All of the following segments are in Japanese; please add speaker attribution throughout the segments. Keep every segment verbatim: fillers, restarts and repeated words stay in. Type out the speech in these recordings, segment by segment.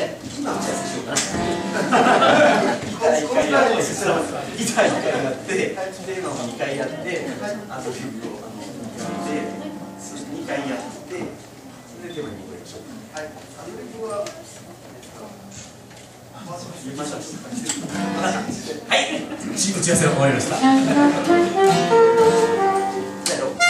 Speaker 1: じゃあ今打ち合わせしようかな。ギターいっかいやって、ギターいっかいやって、テーマもにかいやって、アドリブをあのやって、そしてにかいやって、それでテーマに戻りましょう。はい。アドリブは言いました。はい。打ち合わせが終わりました。じゃあ。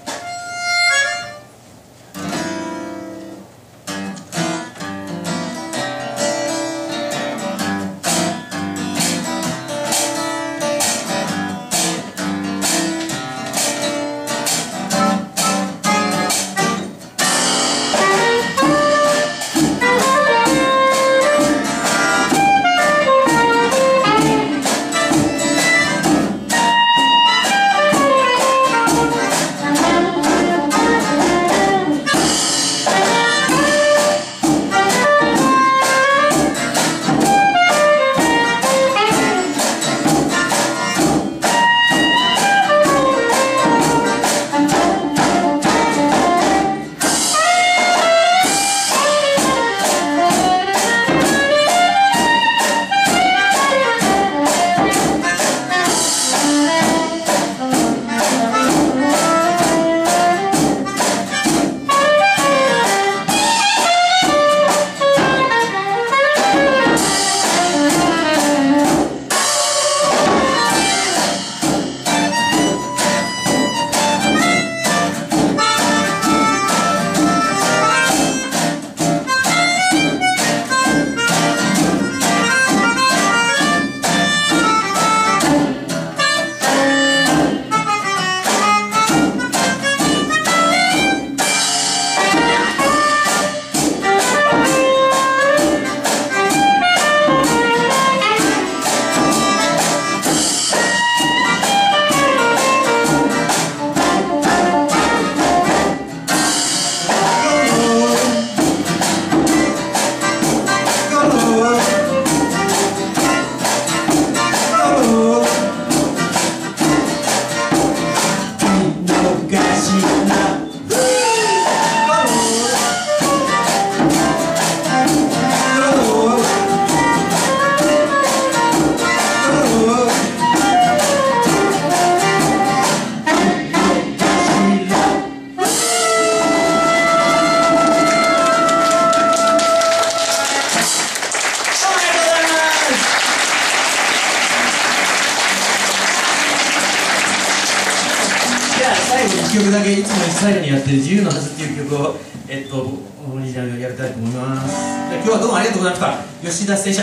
Speaker 1: 最後にいっきょくだけいつも最後にやってる「自由のはず」っていう曲をえっとオリジナルでやりたいと思います。今日はどうもありがとうございました。吉田戦車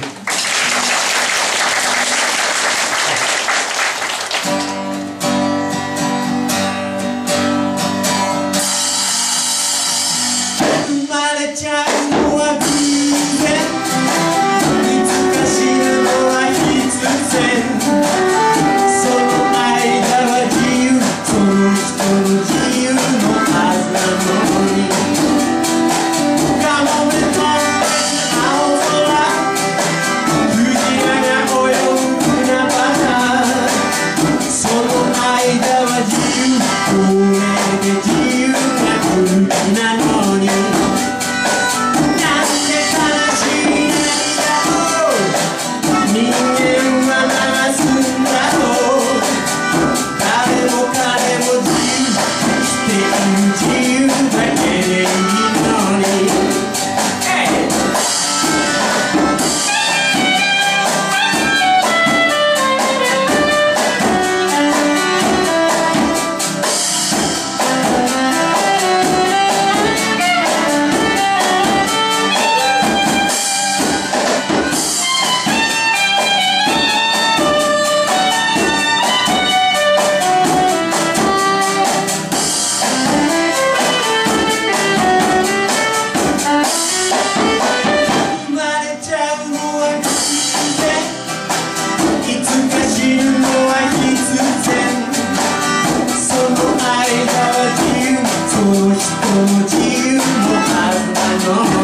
Speaker 1: 生まれちゃうのは偶然、いつか死ぬのは必然。その間は自由、その人の自由のはずなのに。カモメ飛んで青空、クジラが泳ぐ海原。その間は自由、これで自由な国なのに。その人の自由のはずなの